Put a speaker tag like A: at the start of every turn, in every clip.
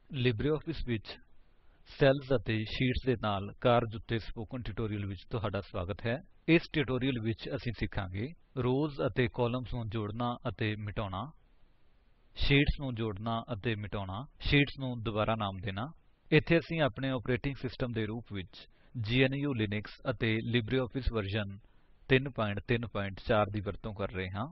A: LibreOffice ਵਿੱਚ cells ਅਤੇ sheets ਦੇ ਨਾਲ ਕਾਰਜ ਉੱਤੇ ਸਪੋਕਨ ਟਿਊਟੋਰੀਅਲ ਵਿੱਚ ਤੁਹਾਡਾ ਸਵਾਗਤ ਹੈ। ਇਸ ਟਿਊਟੋਰੀਅਲ ਵਿੱਚ ਅਸੀਂ ਸਿੱਖਾਂਗੇ ਰੋਜ਼ ਅਤੇ ਕਾਲਮਸ ਨੂੰ ਜੋੜਨਾ ਅਤੇ ਮਿਟਾਉਣਾ, ਸ਼ੀਟਸ ਨੂੰ ਜੋੜਨਾ ਅਤੇ ਮਿਟਾਉਣਾ, ਸ਼ੀਟਸ ਨੂੰ ਦੁਬਾਰਾ ਨਾਮ ਦੇਣਾ। ਇੱਥੇ ਅਸੀਂ ਆਪਣੇ ਆਪਰੇਟਿੰਗ ਸਿਸਟਮ ਦੇ ਰੂਪ ਵਿੱਚ ਗਨੂ ਲਿਨਕਸ ਅਤੇ ਲਿਬਰਿਓਫਿਸ ਵਰਜ਼ਨ 334 ਦੀ ਵਰਤੋਂ ਕਰ ਰਹੇ ਹਾਂ।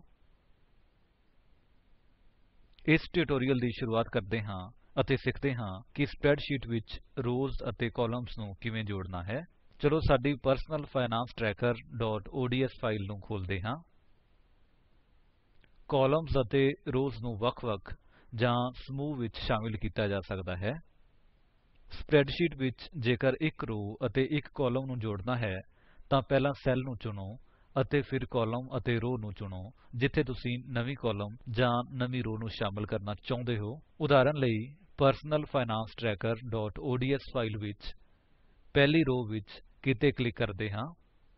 A: ਇਸ ਟਿਊਟੋਰੀਅਲ ਦੀ ਸ਼ੁਰੂਆਤ ਕਰਦੇ ਹਾਂ ਅਤੇ ਸਿੱਖਦੇ ਹਾਂ ਕਿ ਸਪਰੈਡਸ਼ੀਟ ਵਿੱਚ ਰੋਜ਼ ਅਤੇ ਕਾਲਮਸ ਨੂੰ ਕਿਵੇਂ ਜੋੜਨਾ ਹੈ। ਚਲੋ ਸਾਡੀ ਪਰਸਨਲ ਫਾਈਨਾਂਸ trackerਓਡੀਐਸ ਫਾਇਲ ਨੂੰ ਖੋਲਦੇ ਹਾਂ। ਕਾਲਮਸ ਅਤੇ ਰੋਜ਼ ਨੂੰ ਵੱਖ-ਵੱਖ ਜਾਂ ਸਮੂਹ ਵਿੱਚ ਸ਼ਾਮਿਲ ਕੀਤਾ ਜਾ ਸਕਦਾ ਹੈ। ਸਪਰੈਡਸ਼ੀਟ ਵਿੱਚ ਜੇਕਰ ਇੱਕ ਰੋ ਅਤੇ ਇੱਕ ਕਾਲਮ ਨੂੰ ਜੋੜਨਾ ਹੈ ਤਾਂ ਪਹਿਲਾਂ ਸੈੱਲ ਨੂੰ ਚੁਣੋ ਅਤੇ ਫਿਰ ਕਾਲਮ ਅਤੇ ਰੋ ਨੂੰ ਚੁਣੋ ਜਿੱਥੇ ਤੁਸੀਂ ਨਵੀਂ ਕਾਲਮ ਜਾਂ ਨਵੀਂ ਰੋ ਨੂੰ ਸ਼ਾਮਿਲ ਕਰਨਾ ਚਾਹੁੰਦੇ ਹੋ। ਉਦਾਹਰਨ ਲਈ ਪਰਸਨਲ ਫਾਈਨਾਂਸ trackerਓਡੀਐਸ ਫਾਇਲ ਵਿੱਚ ਪਹਿਲੀ ਰੋ ਵਿੱਚ ਕਿਤੇ ਕਲਿਕ ਕਰਦੇ ਹਾਂ।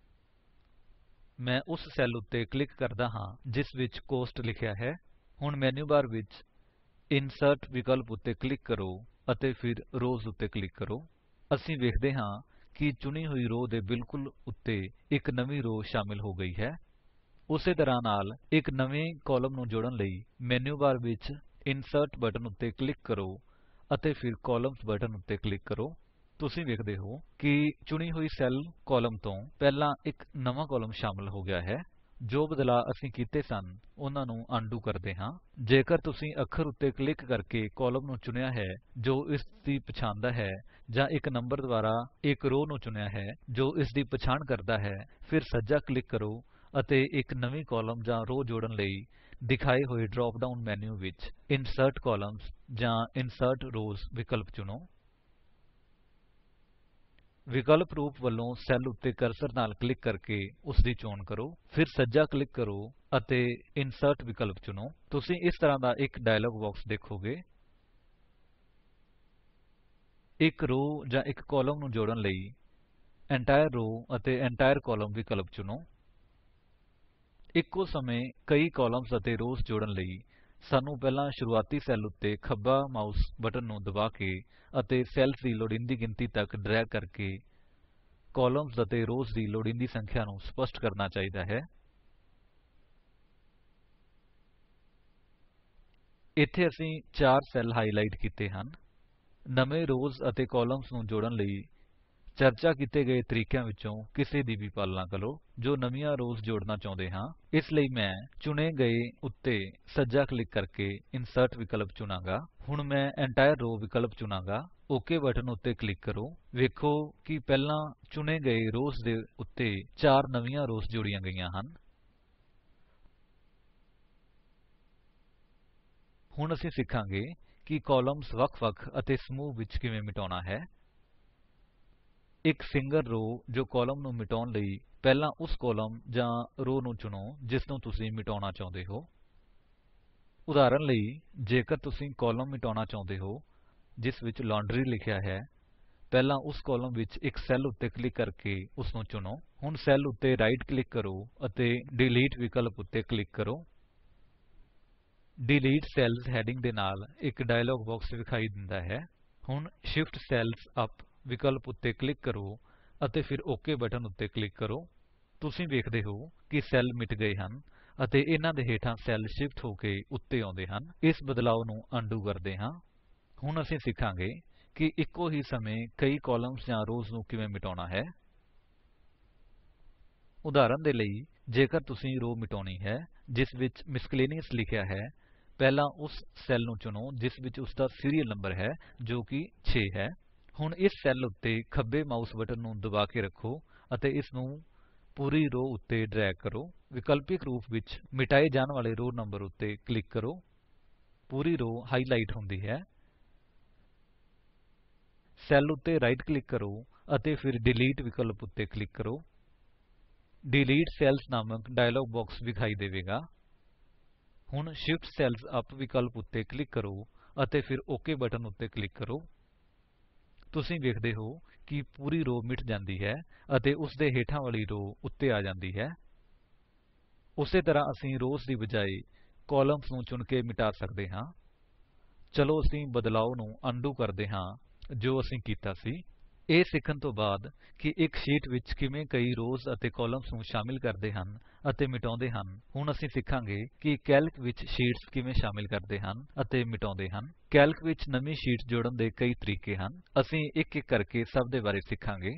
A: ਮੈਂ ਉਸ ਸੈੱਲ ਉੱਤੇ ਕਲਿਕ ਕਰਦਾ ਹਾਂ ਜਿਸ ਵਿੱਚ ਕੋਸਟ ਲਿਖਿਆ ਹੈ। ਹੁਣ ਮੈਨਿਊਬਾਰ ਵਿੱਚ ਇਨਸਰਟ ਵਿਕਲਪ ਉੱਤੇ ਕਲਿਕ ਕਰੋ ਅਤੇ ਫਿਰ ਰੋਜ਼ ਉੱਤੇ ਕਲਿਕ ਕਰੋ। ਅਸੀਂ ਵੇਖਦੇ ਹਾਂ ਕਿ ਚੁਣੀ ਹੋਈ ਰੋ ਦੇ ਬਿਲਕੁਲ ਉੱਤੇ ਇੱਕ ਨਵੀਂ ਰੋ ਸ਼ਾਮਿਲ ਹੋ ਗਈ ਹੈ। ਉਸੇ ਤਰ੍ਹਾਂ ਨਾਲ ਇੱਕ ਨਵੇਂ ਕਾਲਮ ਨੂੰ ਜੋੜਨ ਲਈ ਮੈਨਿਊਬਾਰ ਵਿੱਚ ਇਨਸਰਟ ਬਟਨ ਉੱਤੇ ਕਲਿਕ ਕਰੋ ਅਤੇ ਫਿਰ ਕੋਲਮਨਜ਼ ਬਟਨ ਉੱਤੇ ਕਲਿਕ ਕਰੋ। ਤੁਸੀਂ ਵੇਖਦੇ ਹੋ ਕਿ ਚੁਣੀ ਹੋਈ ਸੈੱਲ ਕਾਲਮ ਤੋਂ ਪਹਿਲਾਂ ਇੱਕ ਨਵਾਂ ਕਾਲਮ ਸ਼ਾਮਿਲ ਹੋ ਗਿਆ ਹੈ। ਜੋ ਬਦਲਾਅ ਅਸੀਂ ਕੀਤੇ ਸਨ ਉਨ੍ਹਾਂ ਨੂੰ ਅਨਡੂ ਕਰਦੇ ਹਾਂ। ਜੇਕਰ ਤੁਸੀਂ ਅੱਖਰ ਉੱਤੇ ਕਲਿਕ ਕਰਕੇ ਕਾਲਮ ਨੂੰ ਚੁਣਿਆ ਹੈ ਜੋ ਇਸ ਦੀ ਪਛਾਣਦਾ ਹੈ ਜਾਂ ਇੱਕ ਨੰਬਰ ਦੁਆਰਾ ਇੱਕ ਰੋ ਨੂੰ ਚੁਣਿਆ ਹੈ ਜੋ ਇਸ ਦੀ ਪਛਾਣ ਕਰਦਾ ਹੈ, ਫਿਰ ਸੱਜਾ ਕਲਿਕ ਕਰੋ ਅਤੇ ਇੱਕ ਨਵੀਂ ਕਾਲਮ ਜਾਂ ਰੋ ਜੋੜਨ ਲਈ ਦਿਖਾਏ ਹੋਏ ਡਰਾਪ ਡਾਉਨ ਮੈਨਿਊ ਵਿੱਚ ਇੰਸਰਟ ਕੌਲਮਜ਼ ਜਾਂ ਇੰਸਰਟ ਰੋਜ਼ ਵਿਕਲਪ ਚੁਣੋ। ਵਿਕਲਪ ਰੂਪ ਵਲੋਂ ਸੈੱਲ ਉੱਤੇ ਕਰਸਰ ਨਾਲ ਕਲਿਕ ਕਰਕੇ ਉਸ ਦੀ ਚੋਣ ਕਰੋ, ਫਿਰ ਸੱਜਾ ਕਲਿਕ ਕਰੋ ਅਤੇ ਇੰਸਰਟ ਵਿਕਲਪ ਚੁਣੋ। ਤੁਸੀਂ ਇਸ ਤਰ੍ਹਾਂ ਦਾ ਇੱਕ ਡਾਇਲਾਗ ਬਾਕਸ ਦੇਖੋਗੇ। ਇੱਕ ਰੋ ਜਾਂ ਇੱਕ ਕਾਲਮ ਨੂੰ ਜੋੜਨ ਲਈ ਇੰਟਾਇਰ ਰੋਵ ਅਤੇ ਇੰਟਾਇਰ ਕੋਲਮਨ ਵਿਕਲਪ ਚੁਣੋ। ਇੱਕੋ ਸਮੇਂ ਕਈ ਕਾਲਮਸ ਅਤੇ ਰੋਜ਼ ਜੋੜਨ ਲਈ ਸਾਨੂੰ ਪਹਿਲਾਂ ਸ਼ੁਰੂਆਤੀ ਸੈੱਲ ਉੱਤੇ ਖੱਬਾ ਮਾਊਸ ਬਟਨ ਨੂੰ ਦਬਾ ਕੇ ਅਤੇ ਸੈਲਜ਼ ਦੀ ਲੋੜੀਂਦੀ ਗਿਣਤੀ ਤੱਕ ਡਰੈਗ ਕਰਕੇ ਕਾਲਮਸ ਅਤੇ ਰੋਜ਼ ਦੀ ਲੋੜੀਂਦੀ ਸੰਖਿਆ ਨੂੰ ਸਪੱਸ਼ਟ ਕਰਨਾ ਚਾਹੀਦਾ ਹੈ। ਇੱਥੇ ਅਸੀਂ 4 ਸੈੱਲ ਹਾਈਲਾਈਟ ਕੀਤੇ ਹਨ। ਨਵੇਂ ਰੋਜ਼ ਅਤੇ ਕਾਲਮਸ ਨੂੰ ਜੋੜਨ ਲਈ ਚਰਚਾ ਕੀਤੇ ਗਏ ਤਰੀਕਿਆਂ ਵਿੱਚੋਂ ਕਿਸੇ ਦੀ ਵੀ ਪਾਲਣਾ ਕਰੋ। ਜੋ ਨਵੀਆਂ ਰੋਜ਼ ਜੋੜਨਾ ਚਾਹੁੰਦੇ ਹਾਂ, ਇਸ ਲਈ ਮੈਂ ਚੁਣੇ ਗਏ ਉੱਤੇ ਸੱਜਾ ਕਲਿਕ ਕਰਕੇ ਇੰਸਰਟ ਵਿਕਲਪ ਚੁਣਾਂਗਾ। ਹੁਣ ਮੈਂ ਇੰਟਾਇਰ ਰੋਵ ਵਿਕਲਪ ਚੁਣਾਂਗਾ। ਓਕ ਬਟਨ ਉੱਤੇ ਕਲਿਕ ਕਰੋ। ਵੇਖੋ ਕਿ ਪਹਿਲਾਂ ਚੁਣੇ ਗਏ ਰੋਜ਼ ਦੇ ਉੱਤੇ 4 ਨਵੀਆਂ ਰੋਜ਼ ਜੋੜੀਆਂ ਗਈਆਂ ਹਨ। ਹੁਣ ਅਸੀਂ ਸਿੱਖਾਂਗੇ ਕਿ ਕਾਲਮਸ ਵੱਖ-ਵੱਖ ਅਤੇ ਸਮੂਹ ਵਿੱਚ ਕਿਵੇਂ ਮਿਟਾਉਣਾ ਹੈ। ਇੱਕ ਸਿੰਗਲ ਰੋ ਜੋ ਕਾਲਮ ਨੂੰ ਮਿਟਾਉਣ ਲਈ ਪਹਿਲਾਂ ਉਸ ਕਾਲਮ ਜਾਂ ਰੋ ਨੂੰ ਚੁਣੋ ਜਿਸਨੂੰ ਤੁਸੀਂ ਮਿਟਾਉਣਾ ਚਾਹੁੰਦੇ ਹੋ। ਉਦਾਹਰਨ ਲਈ ਜੇਕਰ ਤੁਸੀਂ ਕਾਲਮ ਮਿਟਾਉਣਾ ਚਾਹੁੰਦੇ ਹੋ ਜਿਸ ਵਿੱਚ ਲਾਂਡਰੀ ਲਿਖਿਆ ਹੈ, ਪਹਿਲਾਂ ਉਸ ਕਾਲਮ ਵਿੱਚ ਇੱਕ ਸੈੱਲ ਉੱਤੇ ਕਲਿਕ ਕਰਕੇ ਉਸਨੂੰ ਚੁਣੋ। ਹੁਣ ਸੈੱਲ ਉੱਤੇ ਰਾਈਟ ਕਲਿਕ ਕਰੋ ਅਤੇ ਡਿਲੀਟ ਵਿਕਲਪ ਉੱਤੇ ਕਲਿਕ ਕਰੋ। ਡਿਲੀਟ ਸੈਲਜ਼ ਹੈਡਿੰਗ ਦੇ ਨਾਲ ਇੱਕ ਡਾਇਲਾਗ ਬਾਕਸ ਵਿਖਾਈ ਦਿੰਦਾ ਹੈ। ਹੁਣ Shift ਸੈਲਜ਼ ਅਪ ਵਿਕਲਪ ਉੱਤੇ ਕਲਿਕ ਕਰੋ ਅਤੇ ਫਿਰ ਓਕ ਬਟਨ ਉੱਤੇ ਕਲਿਕ ਕਰੋ। ਤੁਸੀਂ ਵੇਖਦੇ ਹੋ ਕਿ ਸੈੱਲ ਮਿਟ ਗਏ ਹਨ ਅਤੇ ਇਹਨਾਂ ਦੇ ਹੇਠਾਂ ਸੈੱਲ ਸ਼ਿਫਟ ਹੋ ਕੇ ਉੱਤੇ ਆਉਂਦੇ ਹਨ। ਇਸ ਬਦਲਾਵ ਨੂੰ ਅਨਡੂ ਕਰਦੇ ਹਾਂ। ਹੁਣ ਅਸੀਂ ਸਿੱਖਾਂਗੇ ਕਿ ਇੱਕੋ ਹੀ ਸਮੇਂ ਕਈ ਕਾਲਮਸ ਜਾਂ ਰੋਜ਼ ਨੂੰ ਕਿਵੇਂ ਮਿਟਾਉਣਾ ਹੈ। ਉਦਾਹਰਨ ਦੇ ਲਈ ਜੇਕਰ ਤੁਸੀਂ ਰੋ ਮਿਟਾਉਣੀ ਹੈ ਜਿਸ ਵਿੱਚ ਮਿਸਸੇਲੇਨੀਅਸ ਲਿਖਿਆ ਹੈ, ਪਹਿਲਾਂ ਉਸ ਸੈੱਲ ਨੂੰ ਚੁਣੋ ਜਿਸ ਵਿੱਚ ਉਸਦਾ ਸੀਰੀਅਲ ਨੰਬਰ ਹੈ ਜੋ ਕਿ 6 ਹੈ। ਹੁਣ ਇਸ ਸੈੱਲ ਉੱਤੇ ਖੱਬੇ ਮਾਊਸ ਬਟਨ ਨੂੰ ਦਬਾ ਕੇ ਰੱਖੋ ਅਤੇ ਇਸਨੂੰ ਪੂਰੀ ਰੋ ਉੱਤੇ ਡਰੈਗ ਕਰੋ। ਵਿਕਲਪਿਕ ਰੂਪ ਵਿੱਚ ਮਿਟਾਏ ਜਾਣ ਵਾਲੇ ਰੋ ਨੰਬਰ ਉੱਤੇ ਕਲਿਕ ਕਰੋ। ਪੂਰੀ ਰੋ ਹਾਈਲਾਈਟ ਹੁੰਦੀ ਹੈ। ਸੈੱਲ ਉੱਤੇ ਰਾਈਟ ਕਲਿਕ ਕਰੋ ਅਤੇ ਫਿਰ ਡਿਲੀਟ ਵਿਕਲਪ ਉੱਤੇ ਕਲਿਕ ਕਰੋ। ਡਿਲੀਟ ਸੈਲਜ਼ ਨਾਮਕ ਡਾਇਲਾਗ ਬਾਕਸ ਵਿਖਾਈ ਦੇਵੇਗਾ। ਹੁਣ Shift ਸੈਲਜ਼ ਅਪ ਵਿਕਲਪ ਉੱਤੇ ਕਲਿਕ ਕਰੋ ਅਤੇ ਫਿਰ ਓਕ ਬਟਨ ਉੱਤੇ ਕਲਿਕ ਕਰੋ। ਤੁਸੀਂ ਵੇਖਦੇ ਹੋ ਕਿ ਪੂਰੀ ਰੋ ਮਿਟ ਜਾਂਦੀ ਹੈ ਅਤੇ ਉਸਦੇ ਹੇਠਾਂ ਵਾਲੀ ਰੋ ਉੱਤੇ ਆ ਜਾਂਦੀ ਹੈ। ਉਸੇ ਤਰ੍ਹਾਂ ਅਸੀਂ ਰੋਜ਼ ਦੀ ਬਜਾਏ ਕਾਲਮਸ ਨੂੰ ਚੁਣ ਕੇ ਮਿਟਾ ਸਕਦੇ ਹਾਂ। ਚਲੋ ਅਸੀਂ ਬਦਲਾਵ ਨੂੰ ਅਨਡੂ ਕਰਦੇ ਹਾਂ ਜੋ ਅਸੀਂ ਕੀਤਾ ਸੀ। ਇਹ ਸਿੱਖਣ ਤੋਂ ਬਾਅਦ ਕਿ ਇੱਕ ਸ਼ੀਟ ਵਿੱਚ ਕਿਵੇਂ ਕਈ ਰੋਜ਼ ਅਤੇ ਕਾਲਮਸ ਨੂੰ ਸ਼ਾਮਿਲ ਕਰਦੇ ਹਨ ਅਤੇ ਮਿਟਾਉਂਦੇ ਹਨ, ਹੁਣ ਅਸੀਂ ਸਿੱਖਾਂਗੇ ਕਿ ਕੈਲਕ ਵਿੱਚ ਸ਼ੀਟਸ ਕਿਵੇਂ ਸ਼ਾਮਿਲ ਕਰਦੇ ਹਨ ਅਤੇ ਮਿਟਾਉਂਦੇ ਹਨ। ਕੈਲਕ ਵਿੱਚ ਨਵੀਂ ਸ਼ੀਟ ਜੋੜਨ ਦੇ ਕਈ ਤਰੀਕੇ ਹਨ। ਅਸੀਂ ਇੱਕ ਇੱਕ ਕਰਕੇ ਸਭ ਦੇ ਬਾਰੇ ਸਿੱਖਾਂਗੇ।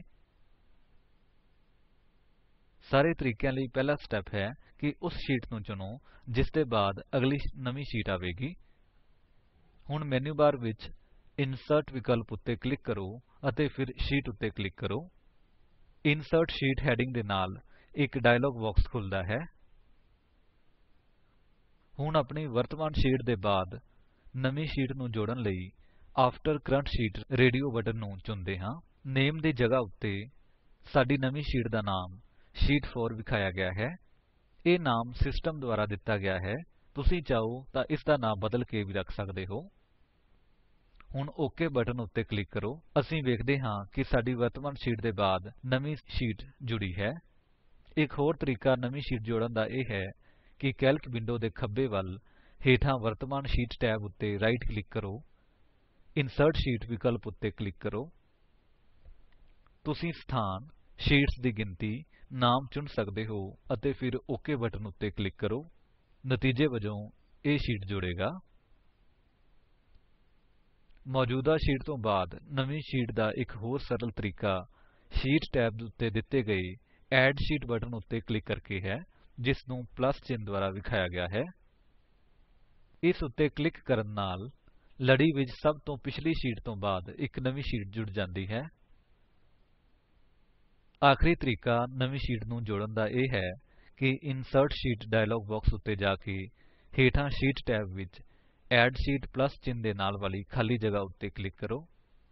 A: ਸਾਰੇ ਤਰੀਕਿਆਂ ਲਈ ਪਹਿਲਾ ਸਟੈਪ ਹੈ ਕਿ ਉਸ ਸ਼ੀਟ ਨੂੰ ਚੁਣੋ ਜਿਸ ਦੇ ਬਾਅਦ ਅਗਲੀ ਨਵੀਂ ਸ਼ੀਟ ਆਵੇਗੀ। ਹੁਣ ਮੈਨੂ ਬਾਰ ਵਿੱਚ ਇਨਸਰਟ ਵਿਕਲਪ ਉੱਤੇ ਕਲਿਕ ਕਰੋ ਅਤੇ ਫਿਰ ਸ਼ੀਟ ਉੱਤੇ ਕਲਿਕ ਕਰੋ। ਇਨਸਰਟ ਸ਼ੀਟ ਹੈਡਿੰਗ ਦੇ ਨਾਲ ਇੱਕ ਡਾਇਲਾਗ ਬਾਕਸ ਖੁੱਲਦਾ ਹੈ। ਹੁਣ ਆਪਣੀ ਵਰਤਮਾਨ ਸ਼ੀਟ ਦੇ ਬਾਅਦ ਨਵੀਂ ਸ਼ੀਟ ਨੂੰ ਜੋੜਨ ਲਈ after current sheet radio button ਨੂੰ ਚੁਣਦੇ ਹਾਂ। ਨਾਮੇ ਦੀ ਜਗ੍ਹਾ ਉੱਤੇ ਸਾਡੀ ਨਵੀਂ ਸ਼ੀਟ ਦਾ ਨਾਮ ਸ਼ੀਟ 4 ਵਿਖਾਇਆ ਗਿਆ ਹੈ। ਇਹ ਨਾਮ ਸਿਸਟਮ ਦੁਆਰਾ ਦਿੱਤਾ ਗਿਆ ਹੈ। ਤੁਸੀਂ ਚਾਹੋ ਤਾਂ ਇਸਦਾ ਨਾਮ ਬਦਲ ਕੇ ਵੀ ਰੱਖ ਸਕਦੇ ਹੋ। ਹੁਣ ਓਕ ਬਟਨ ਉੱਤੇ ਕਲਿਕ ਕਰੋ। ਅਸੀਂ ਵੇਖਦੇ ਹਾਂ ਕਿ ਸਾਡੀ ਵਰਤਮਾਨ ਸ਼ੀਟ ਦੇ ਬਾਅਦ ਨਵੀਂ ਸ਼ੀਟ ਜੁੜੀ ਹੈ। ਇੱਕ ਹੋਰ ਤਰੀਕਾ ਨਵੀਂ ਸ਼ੀਟ ਜੋੜਨ ਦਾ ਇਹ ਹੈ ਕਿ ਕੈਲਕ ਵਿੰਡੋ ਦੇ ਖੱਬੇ ਵੱਲ ਹੇਠਾਂ ਵਰਤਮਾਨ ਸ਼ੀਟ ਟੈਬ ਉੱਤੇ ਰਾਈਟ ਕਲਿਕ ਕਰੋ। ਇਨਸਰਟ ਸ਼ੀਟ ਵਿਕਲਪ ਉੱਤੇ ਕਲਿਕ ਕਰੋ। ਤੁਸੀਂ ਸਥਾਨ, ਸ਼ੀਟਸ ਦੀ ਗਿਣਤੀ, ਨਾਮ ਚੁਣ ਸਕਦੇ ਹੋ ਅਤੇ ਫਿਰ ਓਕ ਬਟਨ ਉੱਤੇ ਕਲਿਕ ਕਰੋ। ਨਤੀਜੇ ਵਜੋਂ ਇਹ ਸ਼ੀਟ ਜੁੜੇਗਾ। ਮੌਜੂਦਾ ਸ਼ੀਟ ਤੋਂ ਬਾਅਦ ਨਵੀਂ ਸ਼ੀਟ ਦਾ ਇੱਕ ਹੋਰ ਸਰਲ ਤਰੀਕਾ ਸ਼ੀਟ ਟੈਬ ਉੱਤੇ ਦਿੱਤੇ ਗਏ ਐਡ ਸ਼ੀਟ ਬਟਨ ਉੱਤੇ ਕਲਿਕ ਕਰਕੇ ਹੈ, ਜਿਸ ਨੂੰ ਪਲੱਸ ਚਿੰਨ੍ਹ ਦੁਆਰਾ ਵਿਖਾਇਆ ਗਿਆ ਹੈ। ਇਸ ਉੱਤੇ ਕਲਿਕ ਕਰਨ ਨਾਲ ਲੜੀ ਵਿੱਚ ਸਭ ਤੋਂ ਪਿਛਲੀ ਸ਼ੀਟ ਤੋਂ ਬਾਅਦ ਇੱਕ ਨਵੀਂ ਸ਼ੀਟ ਜੁੜ ਜਾਂਦੀ ਹੈ। ਆਖਰੀ ਤਰੀਕਾ ਨਵੀਂ ਸ਼ੀਟ ਨੂੰ ਜੋੜਨ ਦਾ ਇਹ ਹੈ ਕਿ ਇਨਸਰਟ ਸ਼ੀਟ ਡਾਇਲਾਗ ਬਾਕਸ ਉੱਤੇ ਜਾ ਕੇ ਹੇਠਾਂ ਸ਼ੀਟ ਟੈਬ ਵਿੱਚ ਐਡ ਸ਼ੀਟ ਪਲੱਸ ਚਿੰਨ੍ਹ ਦੇ ਨਾਲ ਵਾਲੀ ਖਾਲੀ ਜਗ੍ਹਾ ਉੱਤੇ ਕਲਿਕ ਕਰੋ।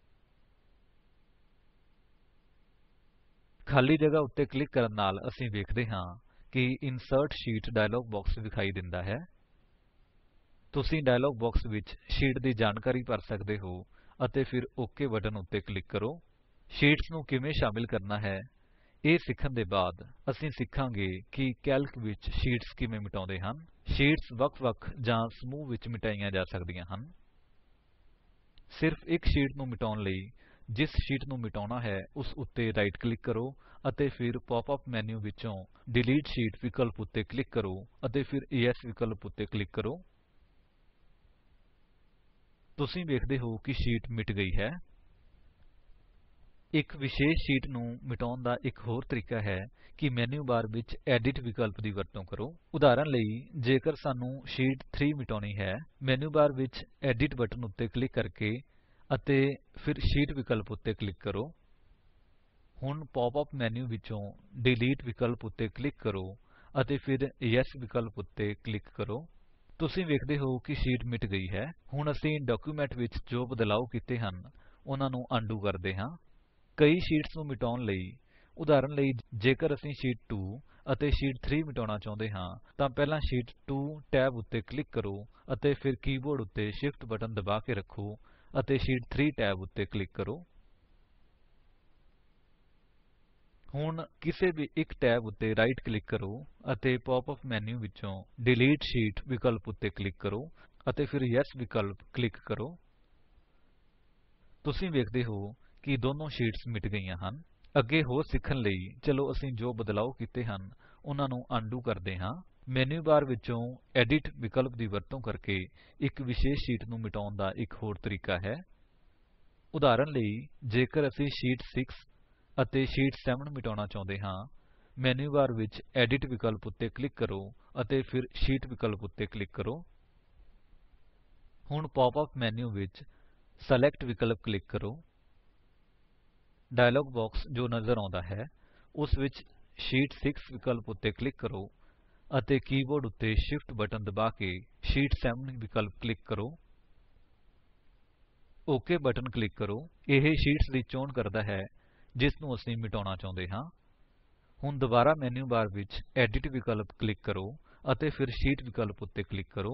A: ਖਾਲੀ ਜਗ੍ਹਾ ਉੱਤੇ ਕਲਿਕ ਕਰਨ ਨਾਲ ਅਸੀਂ ਵੇਖਦੇ ਹਾਂ ਕਿ ਇਨਸਰਟ ਸ਼ੀਟ ਡਾਇਲਾਗ ਬਾਕਸ ਵਿਖਾਈ ਦਿੰਦਾ ਹੈ। ਤੁਸੀਂ ਡਾਇਲਾਗ ਬਾਕਸ ਵਿੱਚ ਸ਼ੀਟ ਦੀ ਜਾਣਕਾਰੀ ਭਰ ਸਕਦੇ ਹੋ ਅਤੇ ਫਿਰ ਓਕ ਬਟਨ ਉੱਤੇ ਕਲਿਕ ਕਰੋ। ਸ਼ੀਟਸ ਨੂੰ ਕਿਵੇਂ ਸ਼ਾਮਿਲ ਕਰਨਾ ਹੈ, ਇਹ ਸਿੱਖਣ ਦੇ ਬਾਅਦ ਅਸੀਂ ਸਿੱਖਾਂਗੇ ਕਿ ਕੈਲਕ ਵਿੱਚ ਸ਼ੀਟਸ ਕਿਵੇਂ ਮਿਟਾਉਂਦੇ ਹਨ। ਸ਼ੀਟਸ ਵੱਖ-ਵੱਖ ਜਾਂ ਸਮੂਹ ਵਿੱਚ ਮਿਟਾਈਆਂ ਜਾ ਸਕਦੀਆਂ ਹਨ। ਸਿਰਫ ਇੱਕ ਸ਼ੀਟ ਨੂੰ ਮਿਟਾਉਣ ਲਈ ਜਿਸ ਸ਼ੀਟ ਨੂੰ ਮਿਟਾਉਣਾ ਹੈ ਉਸ ਉੱਤੇ ਰਾਈਟ ਕਲਿਕ ਕਰੋ ਅਤੇ ਫਿਰ ਪੌਪ ਅਪ ਮੈਨਿਊ ਵਿੱਚੋਂ ਡਿਲੀਟ ਸ਼ੀਟ ਵਿਕਲਪ ਉੱਤੇ ਕਲਿਕ ਕਰੋ ਅਤੇ ਫਿਰ ਯੈਸ ਵਿਕਲਪ ਉੱਤੇ ਕਲਿਕ ਕਰੋ। ਤੁਸੀਂ ਵੇਖਦੇ ਹੋ ਕਿ ਸ਼ੀਟ ਮਿਟ ਗਈ ਹੈ। ਇੱਕ ਵਿਸ਼ੇਸ਼ ਸ਼ੀਟ ਨੂੰ ਮਿਟਾਉਣ ਦਾ ਇੱਕ ਹੋਰ ਤਰੀਕਾ ਹੈ ਕਿ ਮੈਨਿਊ ਬਾਰ ਵਿੱਚ ਐਡਿਟ ਵਿਕਲਪ ਦੀ ਵਰਤੋਂ ਕਰੋ। ਉਦਾਹਰਣ ਲਈ ਜੇਕਰ ਸਾਨੂੰ ਸ਼ੀਟ 3 ਮਿਟਾਉਣੀ ਹੈ, ਮੈਨਿਊ ਬਾਰ ਵਿੱਚ ਐਡਿਟ ਬਟਨ ਉੱਤੇ ਕਲਿਕ ਕਰਕੇ ਅਤੇ ਫਿਰ ਸ਼ੀਟ ਵਿਕਲਪ ਉੱਤੇ ਕਲਿਕ ਕਰੋ। ਹੁਣ ਪੌਪ ਅਪ ਮੈਨਿਊ ਵਿੱਚੋਂ ਡਿਲੀਟ ਵਿਕਲਪ ਉੱਤੇ ਕਲਿਕ ਕਰੋ ਅਤੇ ਫਿਰ ਯੈਸ ਵਿਕਲਪ ਉੱਤੇ ਕਲਿਕ ਕਰੋ। ਤੁਸੀਂ ਵੇਖਦੇ ਹੋ ਕਿ ਸ਼ੀਟ ਮਿਟ ਗਈ ਹੈ। ਹੁਣ ਅਸੀਂ ਡਾਕਿਊਮੈਂਟ ਵਿੱਚ ਜੋ ਬਦਲਾਅ ਕੀਤੇ ਹਨ, ਉਨ੍ਹਾਂ ਨੂੰ ਅਨਡੂ ਕਰਦੇ ਹਾਂ। ਕਈ ਸ਼ੀਟਸ ਨੂੰ ਮਿਟਾਉਣ ਲਈ, ਉਦਾਹਰਣ ਲਈ ਜੇਕਰ ਅਸੀਂ ਸ਼ੀਟ 2 ਅਤੇ ਸ਼ੀਟ 3 ਮਿਟਾਉਣਾ ਚਾਹੁੰਦੇ ਹਾਂ, ਤਾਂ ਪਹਿਲਾਂ ਸ਼ੀਟ 2 ਟੈਬ ਉੱਤੇ ਕਲਿਕ ਕਰੋ ਅਤੇ ਫਿਰ ਕੀਬੋਰਡ ਉੱਤੇ Shift ਬਟਨ ਦਬਾ ਕੇ ਰੱਖੋ ਅਤੇ ਸ਼ੀਟ 3 ਟੈਬ ਉੱਤੇ ਕਲਿਕ ਕਰੋ। ਹੁਣ ਕਿਸੇ ਵੀ ਇੱਕ ਟੈਬ ਉੱਤੇ ਰਾਈਟ ਕਲਿਕ ਕਰੋ ਅਤੇ ਪੌਪ ਅਪ ਮੈਨਿਊ ਵਿੱਚੋਂ ਡਿਲੀਟ ਸ਼ੀਟ ਵਿਕਲਪ ਉੱਤੇ ਕਲਿਕ ਕਰੋ ਅਤੇ ਫਿਰ ਯੈਸ ਵਿਕਲਪ ਕਲਿਕ ਕਰੋ। ਤੁਸੀਂ ਵੇਖਦੇ ਹੋ ਕਿ ਦੋਨੋ ਸ਼ੀਟਸ ਮਿਟ ਗਈਆਂ ਹਨ। ਅੱਗੇ ਹੋਰ ਸਿੱਖਣ ਲਈ ਚਲੋ ਅਸੀਂ ਜੋ ਬਦਲਾਅ ਕੀਤੇ ਹਨ, ਉਨ੍ਹਾਂ ਨੂੰ ਅਨਡੂ ਕਰਦੇ ਹਾਂ। ਮੈਨਿਊ ਬਾਰ ਵਿੱਚੋਂ ਐਡਿਟ ਵਿਕਲਪ ਦੀ ਵਰਤੋਂ ਕਰਕੇ ਇੱਕ ਵਿਸ਼ੇਸ਼ ਸ਼ੀਟ ਨੂੰ ਮਿਟਾਉਣ ਦਾ ਇੱਕ ਹੋਰ ਤਰੀਕਾ ਹੈ। ਉਦਾਹਰਣ ਲਈ ਜੇਕਰ ਅਸੀਂ ਸ਼ੀਟ 6 ਅਤੇ ਸ਼ੀਟ 7 ਮਿਟਾਉਣਾ ਚਾਹੁੰਦੇ ਹਾਂ, ਮੈਨਿਊ ਬਾਰ ਵਿੱਚ ਐਡਿਟ ਵਿਕਲਪ ਉੱਤੇ ਕਲਿਕ ਕਰੋ ਅਤੇ ਫਿਰ ਸ਼ੀਟ ਵਿਕਲਪ ਉੱਤੇ ਕਲਿਕ ਕਰੋ। ਹੁਣ ਪੌਪ ਅਪ ਮੈਨਿਊ ਵਿੱਚ ਸਿਲੈਕਟ ਵਿਕਲਪ ਕਲਿਕ ਕਰੋ। ਡਾਇਲਾਗ ਬਾਕਸ ਜੋ ਨਜ਼ਰ ਆਉਂਦਾ ਹੈ, ਉਸ ਵਿੱਚ ਸ਼ੀਟ 6 ਵਿਕਲਪ ਉੱਤੇ ਕਲਿਕ ਕਰੋ ਅਤੇ ਕੀਬੋਰਡ ਉੱਤੇ Shift ਬਟਨ ਦਬਾ ਕੇ ਸ਼ੀਟ 7 ਵਿਕਲਪ ਕਲਿਕ ਕਰੋ। ਓਕ ਬਟਨ ਕਲਿਕ ਕਰੋ। ਇਹ ਸ਼ੀਟਸ ਦੀ ਚੋਣ ਕਰਦਾ ਹੈ ਜਿਸ ਨੂੰ ਅਸੀਂ ਮਿਟਾਉਣਾ ਚਾਹੁੰਦੇ ਹਾਂ। ਹੁਣ ਦੁਬਾਰਾ ਮੈਨਿਊ ਬਾਰ ਵਿੱਚ ਐਡਿਟ ਵਿਕਲਪ ਕਲਿਕ ਕਰੋ ਅਤੇ ਫਿਰ ਸ਼ੀਟ ਵਿਕਲਪ ਉੱਤੇ ਕਲਿਕ ਕਰੋ।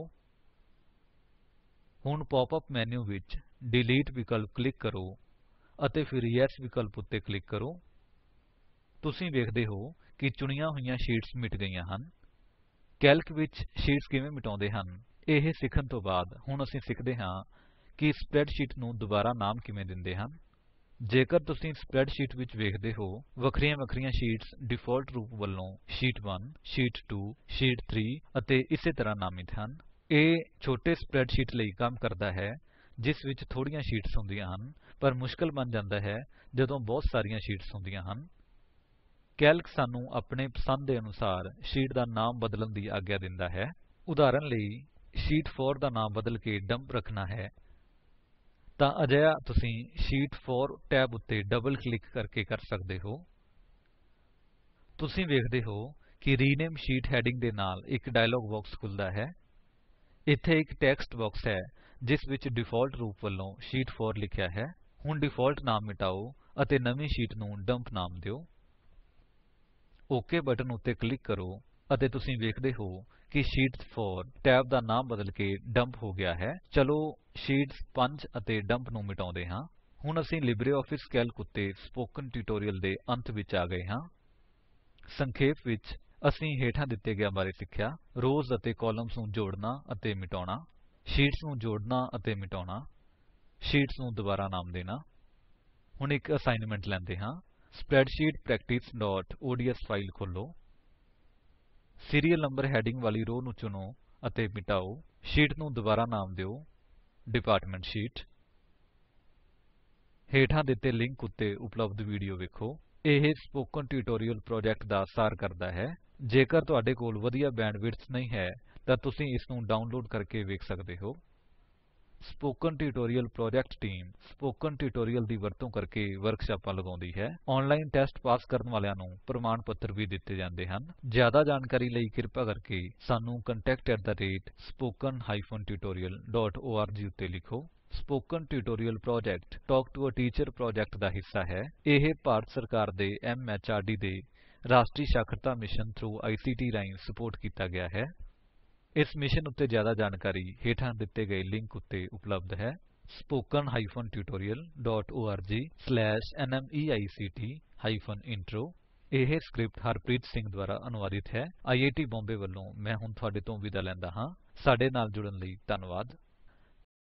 A: ਹੁਣ ਪੌਪ ਅਪ ਮੈਨਿਊ ਵਿੱਚ ਡਿਲੀਟ ਵਿਕਲਪ ਕਲਿਕ ਕਰੋ ਅਤੇ ਫਿਰ ਯੈਸ ਵਿਕਲਪ ਉੱਤੇ ਕਲਿਕ ਕਰੋ। ਤੁਸੀਂ ਵੇਖਦੇ ਹੋ ਕਿ ਚੁਣੀਆਂ ਹੋਈਆਂ ਸ਼ੀਟਸ ਮਿਟ ਗਈਆਂ ਹਨ। ਕੈਲਕ ਵਿੱਚ ਸ਼ੀਟਸ ਕਿਵੇਂ ਮਿਟਾਉਂਦੇ ਹਨ, ਇਹ ਸਿੱਖਣ ਤੋਂ ਬਾਅਦ ਹੁਣ ਅਸੀਂ ਸਿੱਖਦੇ ਹਾਂ ਕਿ ਸਪਰੈਡਸ਼ੀਟ ਨੂੰ ਦੁਬਾਰਾ ਨਾਮ ਕਿਵੇਂ ਦਿੰਦੇ ਹਨ। ਜੇਕਰ ਤੁਸੀਂ ਸਪਰੈਡਸ਼ੀਟ ਵਿੱਚ ਵੇਖਦੇ ਹੋ, ਵੱਖਰੀਆਂ ਸ਼ੀਟਸ ਡਿਫਾਲਟ ਰੂਪ ਵਲੋਂ ਸ਼ੀਟ 1, ਸ਼ੀਟ 2, ਸ਼ੀਟ 3 ਅਤੇ ਇਸੇ ਤਰ੍ਹਾਂ ਨਾਮਿਤ ਹਨ। ਇਹ ਛੋਟੇ ਸਪਰੈਡਸ਼ੀਟ ਲਈ ਕੰਮ ਕਰਦਾ ਹੈ ਜਿਸ ਵਿੱਚ ਥੋੜੀਆਂ ਸ਼ੀਟਸ ਹੁੰਦੀਆਂ ਹਨ, ਪਰ ਮੁਸ਼ਕਲ ਬਣ ਜਾਂਦਾ ਹੈ ਜਦੋਂ ਬਹੁਤ ਸਾਰੀਆਂ ਸ਼ੀਟਸ ਹੁੰਦੀਆਂ ਹਨ। ਕੈਲਕ ਸਾਨੂੰ ਆਪਣੇ ਪਸੰਦ ਦੇ ਅਨੁਸਾਰ ਸ਼ੀਟ ਦਾ ਨਾਮ ਬਦਲਣ ਦੀ ਆਗਿਆ ਦਿੰਦਾ ਹੈ। ਉਦਾਹਰਨ ਲਈ ਸ਼ੀਟ 4 ਦਾ ਨਾਮ ਬਦਲ ਕੇ ਡੰਪ ਰੱਖਣਾ ਹੈ ਤਾਂ ਅਜਿਹਾ ਤੁਸੀਂ ਸ਼ੀਟ 4 ਟੈਬ ਉੱਤੇ ਡਬਲ ਕਲਿਕ ਕਰਕੇ ਕਰ ਸਕਦੇ ਹੋ। ਤੁਸੀਂ ਵੇਖਦੇ ਹੋ ਕਿ ਰੀਨੇਮ ਸ਼ੀਟ ਹੈਡਿੰਗ ਦੇ ਨਾਲ ਇੱਕ ਡਾਇਲਾਗ ਬਾਕਸ ਖੁੱਲਦਾ ਹੈ। ਇੱਥੇ ਇੱਕ ਟੈਕਸਟ ਬਾਕਸ ਹੈ ਜਿਸ ਵਿੱਚ ਡਿਫਾਲਟ ਰੂਪ ਵਲੋਂ ਸ਼ੀਟ 4 ਲਿਖਿਆ ਹੈ। ਹੁਣ ਡਿਫਾਲਟ ਨਾਮ ਮਿਟਾਓ ਅਤੇ ਨਵੀਂ ਸ਼ੀਟ ਨੂੰ ਡੰਪ ਨਾਮ ਦਿਓ। ਓਕ ਬਟਨ ਉੱਤੇ ਕਲਿਕ ਕਰੋ ਅਤੇ ਤੁਸੀਂ ਵੇਖਦੇ ਹੋ ਕਿ ਸ਼ੀਟ 4 ਟੈਬ ਦਾ ਨਾਮ ਬਦਲ ਕੇ ਡੰਪ ਹੋ ਗਿਆ ਹੈ। ਚਲੋ ਸ਼ੀਟਸ 5 ਅਤੇ ਡੰਪ ਨੂੰ ਮਿਟਾਉਂਦੇ ਹਾਂ। ਹੁਣ ਅਸੀਂ ਲਿਬਰਿਓਫਿਸ ਕੈਲਕ ਉੱਤੇ ਸਪੋਕਨ ਟਿਊਟੋਰਿਅਲ ਦੇ ਅੰਤ ਵਿੱਚ ਆ ਗਏ ਹਾਂ। ਸੰਖੇਪ ਵਿੱਚ ਅਸੀਂ ਹੇਠਾਂ ਦਿੱਤੇ ਗਿਆ ਬਾਰੇ ਸਿੱਖਿਆ। ਰੋਜ਼ ਅਤੇ ਕਾਲਮਸ ਨੂੰ ਜੋੜਨਾ ਅਤੇ ਮਿਟਾਉਣਾ, ਸ਼ੀਟਸ ਨੂੰ ਜੋੜਨਾ ਅਤੇ ਮਿਟਾਉਣਾ, ਸ਼ੀਟਸ ਨੂੰ ਦੁਬਾਰਾ ਨਾਮ ਦੇਣਾ। ਹੁਣ ਇੱਕ ਅਸਾਈਨਮੈਂਟ ਲੈਂਦੇ ਹਾਂ। ਸਪਰੈਡਸ਼ੀਟ practiceਓਡੀਐਸ ਫਾਇਲ ਖੋਲੋ। ਸੀਰੀਅਲ ਨੰਬਰ ਹੈਡਿੰਗ ਵਾਲੀ ਰੋ ਨੂੰ ਚੁਣੋ ਅਤੇ ਮਿਟਾਓ। ਸ਼ੀਟ ਨੂੰ ਦੁਬਾਰਾ ਨਾਮ ਦਿਓ ਡਿਪਾਰਟਮੈਂਟ ਸ਼ੀਟ। ਹੇਠਾਂ ਦਿੱਤੇ ਲਿੰਕ ਉੱਤੇ ਉਪਲੱਬਧ ਵੀਡੀਓ ਵੇਖੋ। ਇਹ ਸਪੋਕਨ ਟਿਊਟੋਰਿਅਲ ਪ੍ਰੋਜੇਕਟ ਦਾ ਸਾਰ ਕਰਦਾ ਹੈ। ਜੇਕਰ ਤੁਹਾਡੇ ਕੋਲ ਵਧੀਆ ਬੈਂਡਵਿਡਥ ਨਹੀਂ ਹੈ ਤਾਂ ਤੁਸੀਂ ਇਸਨੂੰ ਡਾਉਨਲੋਡ ਕਰਕੇ ਵੇਖ ਸਕਦੇ ਹੋ। Spoken tutorial project team spoken tutorial ਦੀ ਵਰਤੋਂ ਕਰਕੇ ਵਰਕਸ਼ਾਪਾਂ ਲਗਾਉਂਦੀ ਹੈ। ਆਨਲਾਈਨ ਟੈਸਟ ਪਾਸ ਕਰਨ ਵਾਲਿਆਂ ਨੂੰ ਪ੍ਰਮਾਣ ਪੱਤਰ ਵੀ ਦਿੱਤੇ ਜਾਂਦੇ ਹਨ। ਜ਼ਿਆਦਾ ਜਾਣਕਾਰੀ ਲਈ ਕਿਰਪਾ ਕਰਕੇ ਸਾਨੂੰ contact@spoken-tutorial.org ਉੱਤੇ ਲਿਖੋ। Spoken tutorial project talk to a teacher project ਦਾ ਹਿੱਸਾ ਹੈ। ਇਹ ਭਾਰਤ ਸਰਕਾਰ ਦੇ MHRD ਦੇ ਰਾਸ਼ਟਰੀ ਸਾਖਰਤਾ ਮਿਸ਼ਨ ਥ੍ਰੋ ICT ਰਾਹੀਂ ਸਪੋਰਟ ਕੀਤਾ ਗਿਆ ਹੈ। ਇਸ ਮਿਸ਼ਨ ਉੱਤੇ ਜ਼ਿਆਦਾ ਜਾਣਕਾਰੀ ਹੇਠਾਂ ਦਿੱਤੇ ਗਏ ਲਿੰਕ ਉੱਤੇ ਉਪਲੱਬਧ ਹੈ। spoken-tutorial.org/nmeict-ਇੰਟਰੋ। ਇਹ ਸਕਰਿਪਟ ਹਰਪ੍ਰੀਤ ਸਿੰਘ ਦੁਆਰਾ ਅਨੁਵਾਦਿਤ ਹੈ। IIT ਬੰਬੇ ਵੱਲੋਂ ਮੈਂ ਹੁਣ ਤੁਹਾਡੇ ਤੋਂ ਵਿਦਾ ਲੈਂਦਾ ਹਾਂ। ਸਾਡੇ ਨਾਲ ਜੁੜਨ ਲਈ ਧੰਨਵਾਦ।